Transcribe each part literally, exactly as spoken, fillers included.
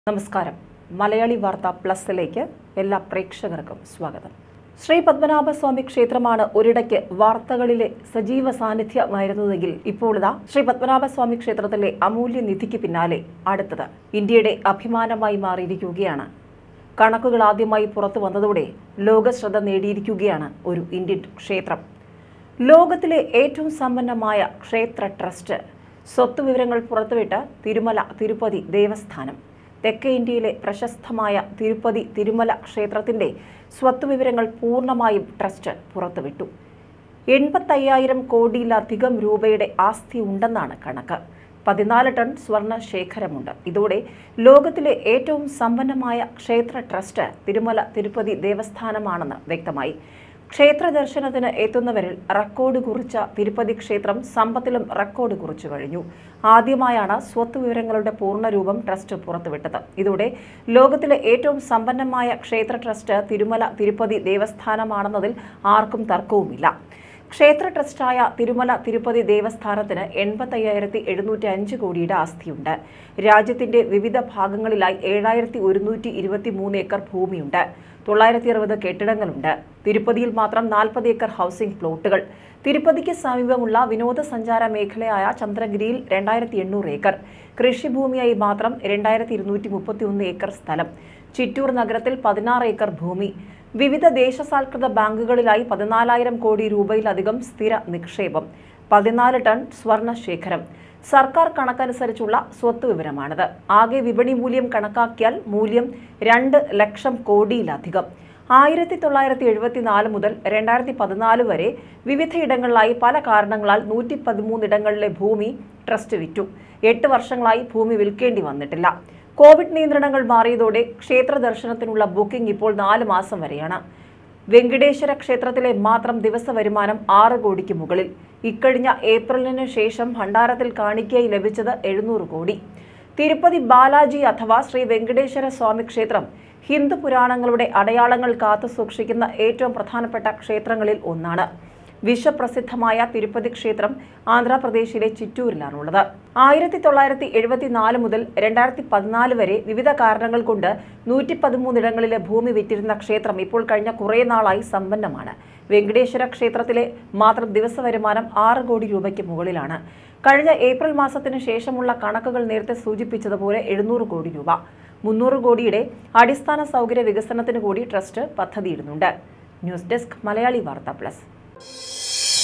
നമസ്കാരം. മലയാളി വാർത്ത പ്ലസിലേക്ക് എല്ലാ പ്രേക്ഷകർക്കും സ്വാഗതം. ശ്രീ പത്മനാഭസ്വാമി ക്ഷേത്രമാണ് ഒരിടയ്ക്ക് വാർത്തകളിലെ സജീവ സാന്നിധ്യമായിരുന്നതെങ്കിൽ ഇപ്പോൾ ഇതാ ശ്രീ പത്മനാഭസ്വാമി ക്ഷേത്രത്തിലെ അമൂല്യ നിധിക്ക് പിന്നാലെ അടുത്തത് ഇന്ത്യയുടെ അഭിമാനമായി മാറിയിരിക്കുകയാണ്. കണക്കുകൾ ആദ്യമായി പുറത്തു വന്നതോടെ ലോകശ്രദ്ധ നേടിയിരിക്കുകയാണ് ഒരു ഇന്ത്യൻ ക്ഷേത്രം. ലോകത്തിലെ ഏറ്റവും സമ്പന്നമായ ക്ഷേത്ര ട്രസ്റ്റ് സ്വത്ത് വിവരങ്ങൾ പുറത്തുവിട്ട തിരുമല തിരുപ്പതി ദേവസ്ഥാനം. തെക്കേ ഇന്ത്യയിലെ പ്രശസ്തമായ തിരുപ്പതി തിരുമല ക്ഷേത്രത്തിന്റെ സ്വത്തുവിവരങ്ങൾ പൂർണ്ണമായും ട്രസ്റ്റ് പുറത്തുവിട്ടു. എൺപത്തയ്യായിരം കോടിയിലധികം രൂപയുടെ ആസ്തി ഉണ്ടെന്നാണ് കണക്ക്. പതിനാല് ടൺ സ്വർണ്ണ ശേഖരമുണ്ട്. ഇതോടെ ലോകത്തിലെ ഏറ്റവും സമ്പന്നമായ ക്ഷേത്ര ട്രസ്റ്റ് തിരുമല തിരുപ്പതി ദേവസ്ഥാനമാണെന്ന് വ്യക്തമായി. ക്ഷേത്ര ദർശനത്തിന് എത്തുന്നവരിൽ റെക്കോർഡ് കുറിച്ച തിരുപ്പതി ക്ഷേത്രം സമ്പത്തിലും റെക്കോർഡ് കുറിച്ചു കഴിഞ്ഞു. ആദ്യമായാണ് സ്വത്ത് വിവരങ്ങളുടെ പൂർണ്ണരൂപം ട്രസ്റ്റ് പുറത്തുവിട്ടത്. ഇതോടെ ലോകത്തിലെ ഏറ്റവും സമ്പന്നമായ ക്ഷേത്ര ട്രസ്റ്റ് തിരുമല തിരുപ്പതി ദേവസ്ഥാനമാണെന്നതിൽ ആർക്കും തർക്കവുമില്ല. ക്ഷേത്ര ട്രസ്റ്റായ തിരുമല തിരുപ്പതി ദേവസ്ഥാനത്തിന് എൺപത്തയ്യായിരത്തി എഴുന്നൂറ്റി അഞ്ച് കോടിയുടെ ആസ്തിയുണ്ട്. രാജ്യത്തിന്റെ വിവിധ ഭാഗങ്ങളിലായി ഏഴായിരത്തി ഒരുന്നൂറ്റി ഇരുപത്തി മൂന്ന് ഏക്കർ ഭൂമിയുണ്ട്. തൊള്ളായിരത്തി അറുപത് കെട്ടിടങ്ങളുണ്ട്. തിരുപ്പതിയിൽ മാത്രം നാൽപ്പത് ഏക്കർ ഹൗസിംഗ് പ്ലോട്ടുകൾ. തിരുപ്പതിക്ക് സമീപമുള്ള വിനോദസഞ്ചാര മേഖലയായ ചന്ദ്രഗിരിയിൽ രണ്ടായിരത്തി എണ്ണൂറ് ഏക്കർ. കൃഷിഭൂമിയായി മാത്രം രണ്ടായിരത്തി ഇരുന്നൂറ്റി മുപ്പത്തി ഒന്ന് ഏക്കർ സ്ഥലം. ചിറ്റൂർ നഗരത്തിൽ പതിനാറ് ഏക്കർ ഭൂമി. വിവിധ ദേശസാൽകൃത ബാങ്കുകളിലായി പതിനാലായിരം കോടി രൂപയിലധികം സ്ഥിര നിക്ഷേപം. പതിനാല് ടൺ സ്വർണ്ണ ശേഖരം. സർക്കാർ കണക്കനുസരിച്ചുള്ള സ്വത്ത് വിവരമാണിത്. ആകെ വിപണി മൂല്യം കണക്കാക്കിയാൽ മൂല്യം രണ്ട് ലക്ഷം കോടിയിലധികം. ആയിരത്തി തൊള്ളായിരത്തി എഴുപത്തിനാല് മുതൽ രണ്ടായിരത്തി പതിനാല് വരെ വിവിധയിടങ്ങളിലായി പല കാരണങ്ങളാൽ നൂറ്റി പതിമൂന്ന് ഇടങ്ങളിലെ ഭൂമി ട്രസ്റ്റ് വിറ്റു. എട്ട് വർഷങ്ങളായി ഭൂമി വിൽക്കേണ്ടി വന്നിട്ടില്ല. കോവിഡ് നിയന്ത്രണങ്ങൾ മാറിയതോടെ ക്ഷേത്ര ദർശനത്തിനുള്ള ബുക്കിംഗ് ഇപ്പോൾ നാല് മാസം വരെയാണ്. വെങ്കടേശ്വര ക്ഷേത്രത്തിലെ മാത്രം ദിവസ വരുമാനം ആറ് കോടിക്ക് മുകളിൽ. ഇക്കഴിഞ്ഞ ഏപ്രിലിന് ശേഷം ഭണ്ഡാരത്തിൽ കാണിക്കയായി ലഭിച്ചത് എഴുന്നൂറ് കോടി. തിരുപ്പതി ബാലാജി അഥവാ ശ്രീ വെങ്കടേശ്വര സ്വാമി ക്ഷേത്രം ഹിന്ദു പുരാണങ്ങളുടെ അടയാളങ്ങൾ കാത്തു സൂക്ഷിക്കുന്ന ഏറ്റവും പ്രധാനപ്പെട്ട ക്ഷേത്രങ്ങളിൽ ഒന്നാണ്. വിശ്വപ്രസിദ്ധമായ തിരുപ്പതി ക്ഷേത്രം ആന്ധ്രാപ്രദേശിലെ ചിറ്റൂരിലാണുള്ളത്. ആയിരത്തി തൊള്ളായിരത്തി എഴുപത്തിനാല് മുതൽ രണ്ടായിരത്തി പതിനാല് വരെ വിവിധ കാരണങ്ങൾ കൊണ്ട് നൂറ്റി പതിമൂന്നിടങ്ങളിലെ ഭൂമി വിറ്റിരുന്ന ക്ഷേത്രം ഇപ്പോൾ കഴിഞ്ഞ കുറേ നാളായി സമ്പന്നമാണ്. വെങ്കടേശ്വര ക്ഷേത്രത്തിലെ മാത്രം ദിവസ വരുമാനം ആറ് കോടി രൂപയ്ക്ക് മുകളിലാണ്. കഴിഞ്ഞ ഏപ്രിൽ മാസത്തിന് ശേഷമുള്ള കണക്കുകൾ നേരത്തെ സൂചിപ്പിച്ചതുപോലെ എഴുന്നൂറ് കോടി രൂപ. മുന്നൂറ് കോടിയുടെ അടിസ്ഥാന സൗകര്യ വികസനത്തിന് കൂടി ട്രസ്റ്റ് പദ്ധതിയിടുന്നുണ്ട്. News desk Malayali Varta plus.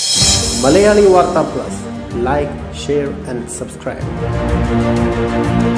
Malayali Warta Plus. Like, share and subscribe.